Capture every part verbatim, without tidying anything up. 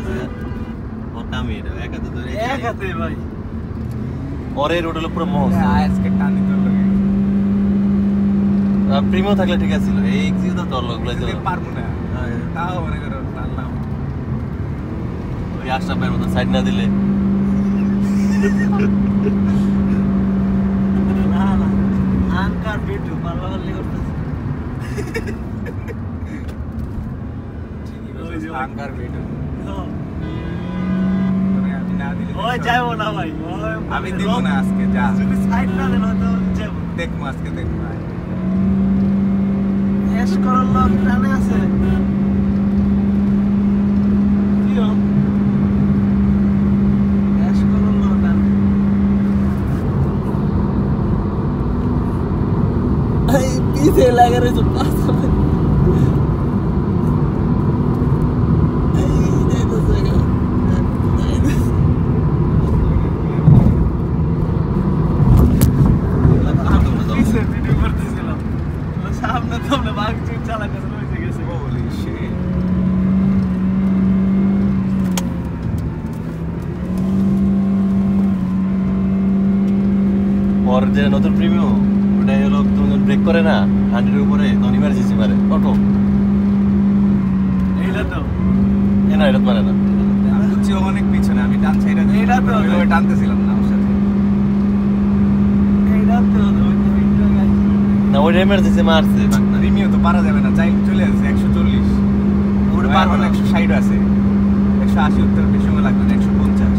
আছে ওর কামই এটা এক হাতে ধরে এক হাতে ভাই ওর এই রোড হলো পুরো মহস আজকে টানি তো লাগে প্রিমিয়াম থাকলে ঠিক আছিল এই এক্সিউ তো তোর লোকগুলো ছিল পারবো না তাও মনে করো টানলাম ওই আশরাফ ভাইয়ের মতো সাইড না দিলে না না আঙ্কার বিটু পারবা বললে করতেছে ওই যে আঙ্কার বিটু আমি না দিলে ওই যাবো না ভাই আমি দিব না আজকে যা যদি সাইড না দেন তো যাবো দেখবো আজকে দেখবো এস করার লোক টানে আছে কিও এস করার লোক টানে এই পিছে লাগা রয়েছে পাঁচ সামনে তো আমরা বাঘ চুপ চালাতে রয়েছে গেছে বলি সে ওর যে নতুন প্রিমিয়াম ওটা হলো তুমি যখন ব্রেক করে না হান্ড্রেডের উপরে তখন ইমার্জেন্সি মারে অটো এইটা তো এ না এটা পারে না বুঝছি অনেক পিছনে আমি টান ছাইরা এইটা তো ওই টানতেছিলাম না আমার সাথে এইটা তো না ওই ইমার্জেন্সি মারছে প্রিমিয়াম তো পারা যাবে না চাই চলে আসছে একশো চল্লিশ ওটা পারবো না একশো ষাট আছে একশো আশি উত্তর বেশি সময় লাগবে না একশো পঞ্চাশ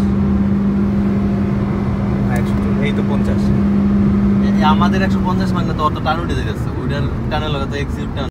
একশো এই তো পঞ্চাশ আমাদের একশো পঞ্চাশ মাগনা তো অত টান উঠে যাচ্ছে ওইটার টানের লাগাতে এক্সিট টান